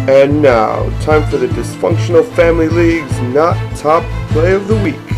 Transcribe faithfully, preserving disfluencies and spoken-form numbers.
And now, time for the Dysfunctional Family League's Not Top Play of the Week.